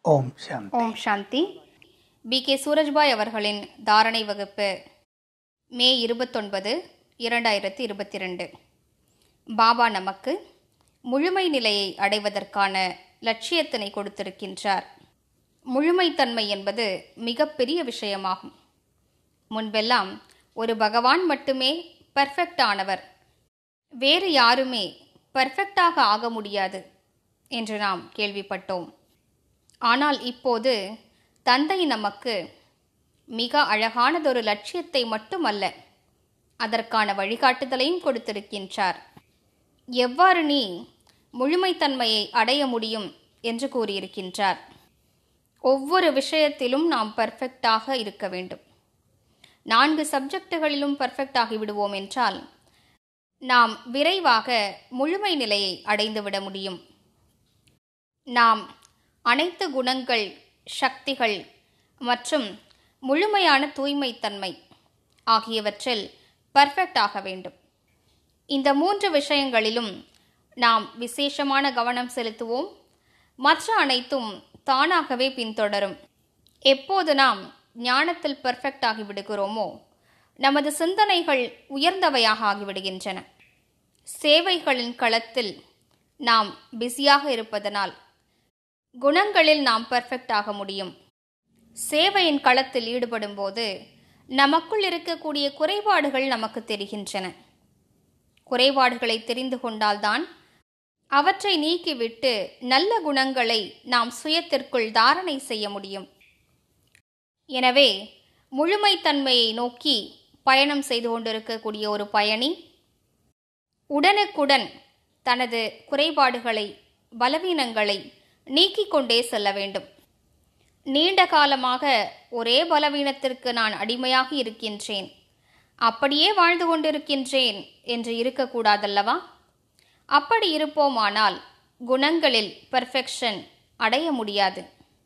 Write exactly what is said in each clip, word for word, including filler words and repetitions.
ஓம் சாந்தி. ஓம் சாந்தி. B K Surajbhai அவர்களின் தாரணை வகுப்பு மே இருபத்தொன்பது இரண்டாயிரத்தி இருபத்தி ரெண்டு. பாபா நமக்கு முழுமை நிலையை அடைவதற்கான லட்சியத்தினை கொடுத்திருக்கின்றார். முழுமைத்தன்மை என்பது மிகப்பெரிய விஷயமாகும். முன்பெல்லாம் ஒரு பகவான் மட்டுமே பர்ஃபெக்ட் ஆனவர், வேறு யாருமே பர்ஃபெக்டாக ஆக முடியாது என்று நாம் கேள்விப்பட்டோம். ஆனால் இப்போது தந்தை நமக்கு மிக அழகானதொரு லட்சியத்தை மட்டுமல்ல, அதற்கான வழிகாட்டுதலையும் கொடுத்திருக்கின்றார். எவ்வாறு நீ முழுமைத்தன்மையை அடைய முடியும் என்று கூறியிருக்கின்றார். ஒவ்வொரு விஷயத்திலும் நாம் பர்ஃபெக்டாக இருக்க வேண்டும். நான்கு சப்ஜெக்டுகளிலும் பர்ஃபெக்ட் ஆகிவிடுவோம் என்றால் நாம் விரைவாக முழுமை நிலையை அடைந்துவிட முடியும். நாம் அனைத்து குணங்கள், சக்திகள் மற்றும் முழுமையான தூய்மைத்தன்மை ஆகியவற்றில் பர்ஃபெக்ட் ஆக வேண்டும். இந்த மூன்று விஷயங்களிலும் நாம் விசேஷமான கவனம் செலுத்துவோம். மற்ற அனைத்தும் தானாகவே பின்தொடரும். எப்போது நாம் ஞானத்தில் பர்ஃபெக்ட் ஆகிவிடுகிறோமோ நமது சிந்தனைகள் உயர்ந்தவையாக ஆகிவிடுகின்றன. சேவைகளின் களத்தில் நாம் பிஸியாக இருப்பதனால் குணங்களில் நாம் பர்ஃபெக்ட் ஆக முடியும். சேவையின் களத்தில் ஈடுபடும் போது நமக்குள் இருக்கக்கூடிய குறைபாடுகள் நமக்கு தெரிகின்றன. குறைபாடுகளை தெரிந்து கொண்டால்தான் அவற்றை நீக்கிவிட்டு நல்ல குணங்களை நாம் சுயத்திற்குள் தாரணை செய்ய முடியும். எனவே முழுமைத்தன்மையை நோக்கி பயணம் செய்து கொண்டிருக்கக்கூடிய ஒரு பயணி உடனுக்குடன் தனது குறைபாடுகளை, பலவீனங்களை நீக்கிக் கொண்டே செல்ல வேண்டும். நீண்ட காலமாக ஒரே பலவீனத்திற்கு நான் அடிமையாகி இருக்கின்றேன், அப்படியே வாழ்ந்து கொண்டிருக்கின்றேன் என்று இருக்கக்கூடாதல்லவா? அப்படி இருப்போமானால் குணங்களில் பெர்ஃபெக்ஷன் அடைய முடியாது.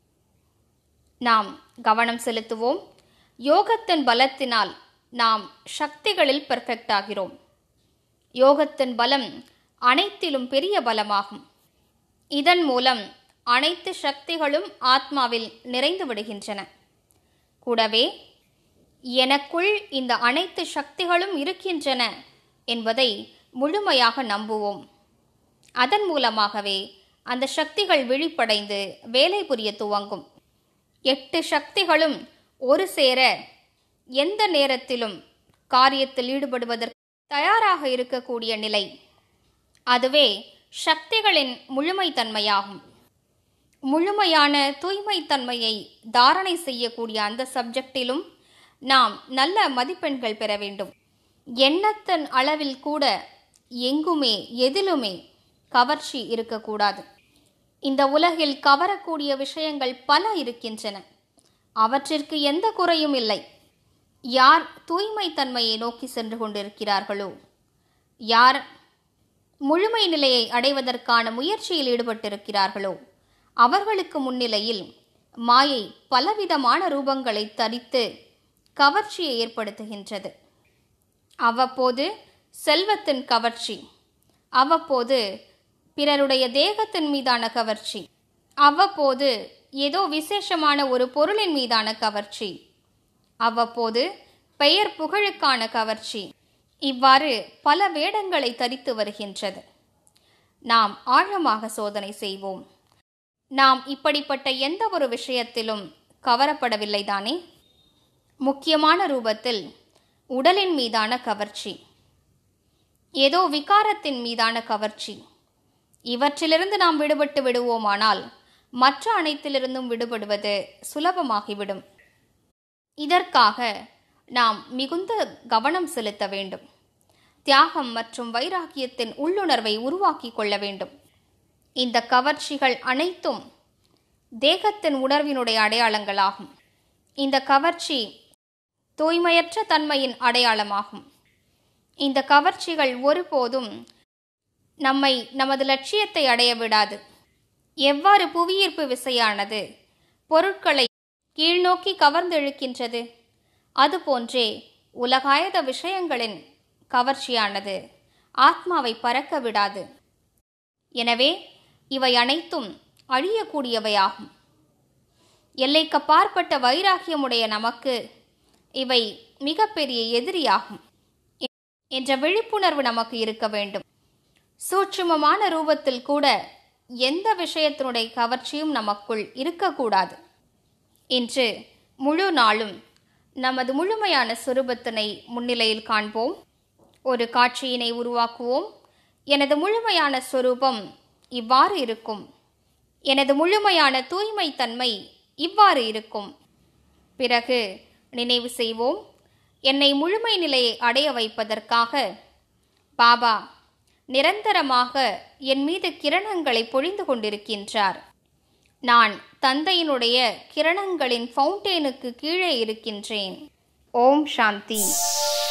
நாம் கவனம் செலுத்துவோம். யோகத்தின் பலத்தினால் நாம் சக்திகளில் பெர்ஃபெக்ட் ஆகிறோம். யோகத்தின் பலம் அனைத்திலும் பெரிய பலமாகும். இதன் மூலம் அனைத்து சக்திகளும் ஆத்மாவில் நிறைந்து விடுகின்றன. கூடவே எனக்குள் இந்த அனைத்து சக்திகளும் இருக்கின்றன என்பதை முழுமையாக நம்புவோம். அதன் மூலமாகவே அந்த சக்திகள் விழிப்படைந்து வேலை புரிய துவங்கும். எட்டு சக்திகளும் ஒரு சேர எந்த நேரத்திலும் காரியத்தில் ஈடுபடுவதற்கு தயாராக இருக்கக்கூடிய நிலை, அதுவே சக்திகளின் முழுமைத்தன்மையாகும். முழுமையான தூய்மைத்தன்மையை தாரணை செய்யக்கூடிய அந்த சப்ஜெக்டிலும் நாம் நல்ல மதிப்பெண்கள் பெற வேண்டும். எண்ணத்தின் அளவில் கூட எங்குமே எதிலுமே கவர்ச்சி இருக்கக்கூடாது. இந்த உலகில் கவரக்கூடிய விஷயங்கள் பல இருக்கின்றன. அவற்றிற்கு எந்த குறையும் இல்லை. யார் தூய்மைத்தன்மையை நோக்கி சென்று கொண்டிருக்கிறார்களோ, யார் முழுமை நிலையை அடைவதற்கான முயற்சியில் ஈடுபட்டிருக்கிறார்களோ அவர்களுக்கு முன்னிலையில் மாயை பலவிதமான ரூபங்களை தரித்து கவர்ச்சியை ஏற்படுத்துகின்றது. அவ்வப்போது செல்வத்தின் கவர்ச்சி, அவ்வப்போது பிறருடைய தேகத்தின் மீதான கவர்ச்சி, அவ்வப்போது ஏதோ விசேஷமான ஒரு பொருளின் மீதான கவர்ச்சி, அவ்வப்போது பெயர் புகழுக்கான கவர்ச்சி, இவ்வாறு பல வேடங்களை தரித்து வருகின்றது. நாம் ஆழமாக சோதனை செய்வோம். நாம் இப்படிப்பட்ட எந்த ஒரு விஷயத்திலும் கவரப்படவில்லை தானே? முக்கியமான ரூபத்தில் உடலின் மீதான கவர்ச்சி, ஏதோ விகாரத்தின் மீதான கவர்ச்சி, இவற்றிலிருந்து நாம் விடுபட்டு விடுவோமானால் மற்ற அனைத்திலிருந்தும் விடுபடுவது சுலபமாகிவிடும். இதற்காக நாம் மிகுந்த கவனம் செலுத்த வேண்டும். தியாகம் மற்றும் வைராகியத்தின் உள்ளுணர்வை உருவாக்கி கொள்ள வேண்டும். இந்த கவர்ச்சிகள் அனைத்தும் தேகத்தின் உணர்வினுடைய அடையாளங்களாகும். இந்த கவர்ச்சி தூய்மையற்ற தன்மையின் அடையாளமாகும். இந்த கவர்ச்சிகள் ஒருபோதும் நம்மை நமது லட்சியத்தை அடைய விடாது. எவ்வாறு புவியீர்ப்பு விசையானது பொருட்களை கீழ்நோக்கி கவர்ந்தெழுக்கின்றது, அதுபோன்றே உலகாயத விஷயங்களின் கவர்ச்சியானது ஆத்மாவை பறக்க விடாது. எனவே இவை அனைத்தும் அழியக்கூடியவையாகும். எல்லைக்கப்பாற்பட்ட வைராகியமுடைய நமக்கு இவை மிகப்பெரிய எதிரியாகும் என்ற விழிப்புணர்வு நமக்கு இருக்க வேண்டும். சூட்சுமமான ரூபத்தில் கூட எந்த விஷயத்தினுடைய கவர்ச்சியும் நமக்குள் இருக்கக்கூடாது. இன்று முழு நாளும் நமது முழுமையான சுரூபத்தினை முன்னிலையில் காண்போம். ஒரு காட்சியினை உருவாக்குவோம். எனது முழுமையான சொரூபம் இவ்வாறு இருக்கும். எனது முழுமையான தூய்மை தன்மை இவ்வாறு இருக்கும். பிறகு நினைவு செய்வோம், என்னை முழுமை நிலையை அடைய வைப்பதற்காக பாபா நிரந்தரமாக என் மீது கிரணங்களை பொழிந்து கொண்டிருக்கின்றார். நான் தந்தையினுடைய கிரணங்களின் ஃபவுண்டெயினுக்கு கீழே இருக்கின்றேன். ஓம் சாந்தி.